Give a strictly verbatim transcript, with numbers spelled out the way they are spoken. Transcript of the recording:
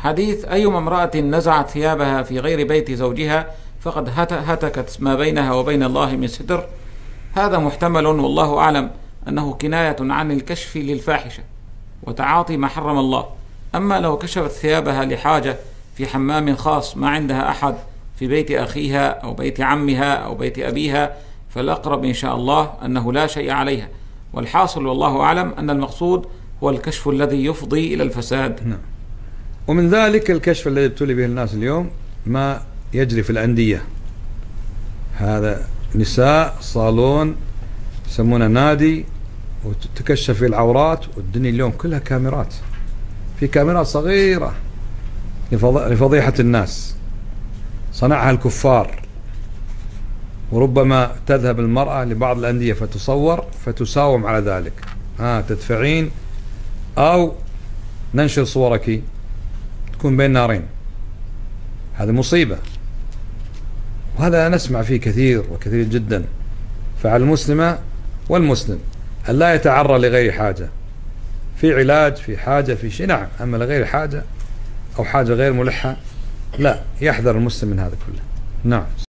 حديث: أيما امرأة نزعت ثيابها في غير بيت زوجها فقد هتكت ما بينها وبين الله من ستر. هذا محتمل والله أعلم أنه كناية عن الكشف للفاحشة وتعاطي ما حرم الله. أما لو كشفت ثيابها لحاجة في حمام خاص ما عندها أحد في بيت أخيها أو بيت عمها أو بيت أبيها، فالأقرب إن شاء الله أنه لا شيء عليها. والحاصل والله أعلم أن المقصود هو الكشف الذي يفضي إلى الفساد. نعم. ومن ذلك الكشف الذي ابتلي به الناس اليوم ما يجري في الأندية. هذا نساء صالون يسمونه نادي وتكشف العورات، والدنيا اليوم كلها كاميرات، في كاميرات صغيرة لفضيحة الناس صنعها الكفار. وربما تذهب المرأة لبعض الأندية فتصور فتساوم على ذلك، ها تدفعين أو ننشر صورك، تكون بين نارين. هذا مصيبة، وهذا نسمع فيه كثير وكثير جدا. فعلى المسلمة والمسلم أن لا يتعرى لغير حاجة، في علاج في حاجة في شيء نعم، أما لغير حاجة أو حاجة غير ملحة لا، يحذر المسلم من هذا كله. نعم.